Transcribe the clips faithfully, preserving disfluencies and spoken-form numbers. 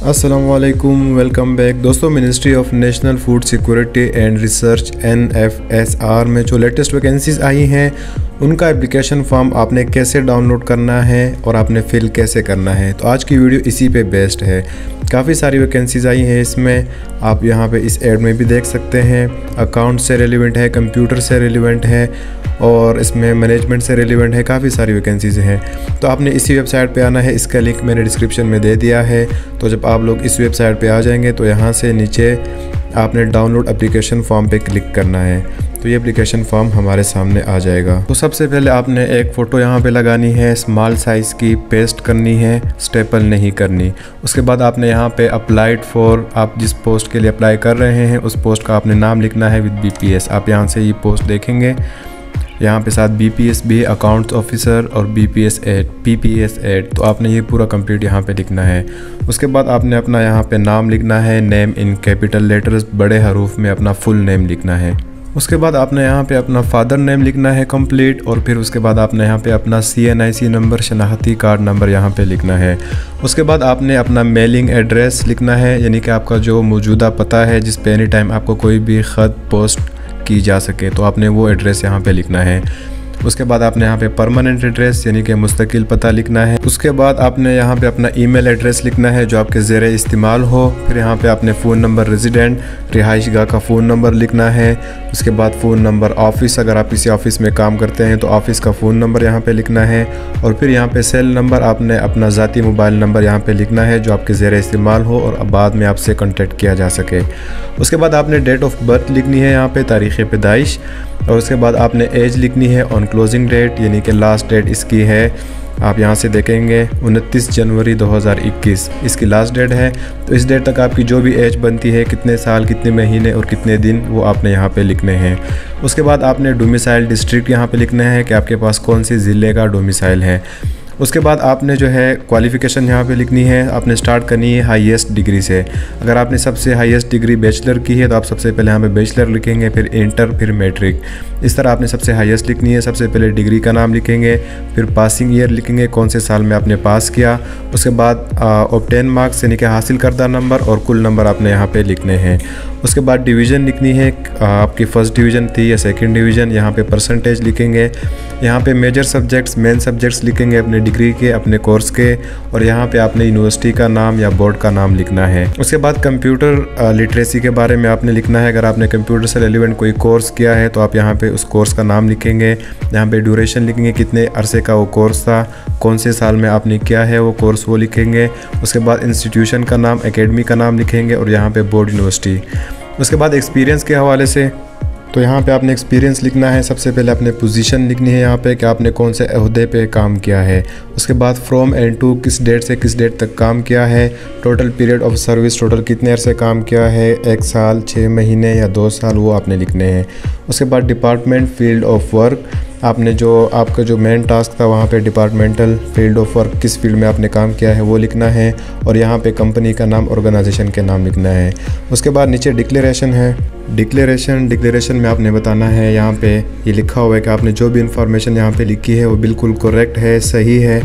अस्सलामुअलैकुम, welcome back दोस्तों। Ministry of national food security and research N F S R में जो latest vacancies आई हैं उनका एप्लीकेशन फॉर्म आपने कैसे डाउनलोड करना है और आपने फिल कैसे करना है, तो आज की वीडियो इसी पे बेस्ड है। काफ़ी सारी वैकेंसीज आई हैं इसमें, आप यहाँ पे इस ऐड में भी देख सकते हैं। अकाउंट से रेलिवेंट है, कंप्यूटर से रेलिवेंट है और इसमें मैनेजमेंट से रेलिवेंट है, काफ़ी सारी वैकेंसीज हैं। तो आपने इसी वेबसाइट पे आना है, इसका लिंक मैंने डिस्क्रिप्शन में दे दिया है। तो जब आप लोग इस वेबसाइट पे आ जाएंगे तो यहाँ से नीचे आपने डाउनलोड एप्लीकेशन फॉर्म पे क्लिक करना है, तो ये एप्लीकेशन फॉर्म हमारे सामने आ जाएगा। तो सबसे पहले आपने एक फ़ोटो यहाँ पे लगानी है, स्मॉल साइज़ की, पेस्ट करनी है, स्टेपल नहीं करनी। उसके बाद आपने यहाँ पे अप्लाइड फॉर, आप जिस पोस्ट के लिए अप्लाई कर रहे हैं उस पोस्ट का आपने नाम लिखना है विद बी पी एस। आप यहाँ से ये पोस्ट देखेंगे, यहाँ पे साथ बी पी एस भी, अकाउंट्स ऑफिसर और B P S ed, P P S ed, तो आपने ये पूरा कंप्लीट यहाँ पे लिखना है। उसके बाद आपने अपना यहाँ पे नाम लिखना है, नेम इन कैपिटल लेटर्स, बड़े हरूफ में अपना फुल नेम लिखना है। उसके बाद आपने यहाँ पे अपना फादर नेम लिखना है कंप्लीट, और फिर उसके बाद आपने यहाँ पे अपना C N I C number, शनाख्ती कार्ड नंबर यहाँ पे लिखना है। उसके बाद आपने अपना मेलिंग एड्रेस लिखना है, यानी कि आपका जो मौजूदा पता है जिस पे एनी टाइम आपको कोई भी ख़त पोस्ट की जा सके, तो आपने वो एड्रेस यहाँ पे लिखना है। उसके बाद आपने यहाँ पे परमानेंट एड्रेस यानी कि मुस्तकिल पता लिखना है। उसके बाद आपने यहाँ पे अपना ईमेल एड्रेस लिखना है जो आपके ज़ेरे इस्तेमाल हो। फिर यहाँ पे आपने फ़ोन नंबर, रेजिडेंट रिहाइशगाह का फ़ोन नंबर लिखना है। उसके बाद फ़ोन नंबर ऑफ़िस, अगर आप किसी ऑफ़िस में काम करते हैं तो ऑफ़िस का फ़ोन नंबर यहाँ पे लिखना है। और फिर यहाँ पे सेल नंबर, आपने अपना ज़ाती मोबाइल नंबर यहाँ पे लिखना है जो आपके ज़ेरे इस्तेमाल हो और बाद में आपसे कॉन्टेक्ट किया जा सके। उसके बाद आपने डेट ऑफ बर्थ लिखनी है यहाँ पे, तारीख़ पैदाइश। और उसके बाद आपने एज लिखनी है ऑन क्लोजिंग डेट, यानी कि लास्ट डेट इसकी है, आप यहाँ से देखेंगे उनतीस जनवरी दो हज़ार इक्कीस इसकी लास्ट डेट है। तो इस डेट तक आपकी जो भी एज बनती है, कितने साल, कितने महीने और कितने दिन, वो आपने यहाँ पे लिखने हैं। उसके बाद आपने डोमिसाइल डिस्ट्रिक्ट यहाँ पे लिखना है कि आपके पास कौन सी ज़िले का डोमिसाइल है। उसके बाद आपने जो है क्वालिफ़िकेशन यहाँ पे लिखनी है, आपने स्टार्ट करनी है हाईएस्ट डिग्री से। अगर आपने सबसे हाईएस्ट डिग्री बैचलर की है तो आप सबसे पहले यहाँ पे बैचलर लिखेंगे, फिर इंटर, फिर मैट्रिक। इस तरह आपने सबसे हाईएस्ट लिखनी है। सबसे पहले डिग्री का नाम लिखेंगे, फिर पासिंग ईयर लिखेंगे, कौन से साल में आपने पास किया। उसके बाद ऑब्टेन मार्क्स यानी कि हासिल करदा नंबर और कुल नंबर आपने यहाँ पे लिखने हैं। उसके बाद डिवीज़न लिखनी है, आपकी फ़र्स्ट डिवीज़न थी या सेकंड डिवीज़न, यहाँ पे परसेंटेज लिखेंगे। यहाँ पे मेजर सब्जेक्ट्स, मेन सब्जेक्ट्स लिखेंगे अपने डिग्री के, अपने कोर्स के, और यहाँ पे आपने यूनिवर्सिटी का नाम या बोर्ड का नाम लिखना है। उसके बाद कंप्यूटर लिटरेसी के बारे में आपने लिखना है। अगर आपने कंप्यूटर से रिलेवेंट कोई कोर्स किया है तो आप यहाँ पे उस कोर्स का नाम लिखेंगे। यहाँ पे ड्यूरेशन लिखेंगे, कितने अरसे का वो कोर्स था, कौन से साल में आपने किया है वो कोर्स, वो लिखेंगे। उसके बाद इंस्टीट्यूशन का नाम, एकेडमी का नाम लिखेंगे और यहाँ पे बोर्ड, यूनिवर्सिटी। उसके बाद एक्सपीरियंस के हवाले से तो यहाँ पे आपने एक्सपीरियंस लिखना है। सबसे पहले आपने पोजीशन लिखनी है यहाँ पे कि आपने कौन से अहदे पे काम किया है। उसके बाद फ्रॉम एंड टू, किस डेट से किस डेट तक काम किया है। Total period of service, total कितने अरसे काम किया है, एक साल, छः महीने या दो साल, वो आपने लिखने हैं। उसके बाद डिपार्टमेंट, फील्ड ऑफ वर्क, आपने जो आपका जो मेन टास्क था वहाँ पे डिपार्टमेंटल, फील्ड ऑफ वर्क, किस फील्ड में आपने काम किया है वो लिखना है। और यहाँ पे कंपनी का नाम, ऑर्गेनाइजेशन के नाम लिखना है। उसके बाद नीचे डिक्लेरेशन है। डिक्लेरेशन डिक्लेरेशन में आपने बताना है, यहाँ पे ये यह लिखा हुआ है कि आपने जो भी इंफॉर्मेशन यहाँ पे लिखी है वो बिल्कुल करेक्ट है, सही है,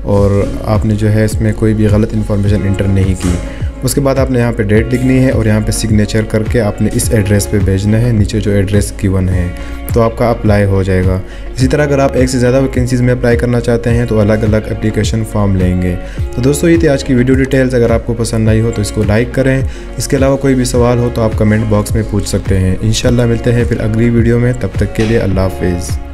और आपने जो है इसमें कोई भी गलत इंफॉर्मेशन इंटर नहीं की। उसके बाद आपने यहाँ पे डेट लिखनी है और यहाँ पे सिग्नेचर करके आपने इस एड्रेस पे भेजना है, नीचे जो एड्रेस गिवन है, तो आपका अप्लाई हो जाएगा। इसी तरह अगर आप एक से ज़्यादा वैकेंसीज़ में अप्लाई करना चाहते हैं तो अलग अलग एप्लीकेशन फॉर्म लेंगे। तो दोस्तों ये थी आज की वीडियो डिटेल्स। अगर आपको पसंद आई हो तो इसको लाइक करें। इसके अलावा कोई भी सवाल हो तो आप कमेंट बॉक्स में पूछ सकते हैं। इंशाल्लाह मिलते हैं फिर अगली वीडियो में, तब तक के लिए अल्लाह हाफिज़।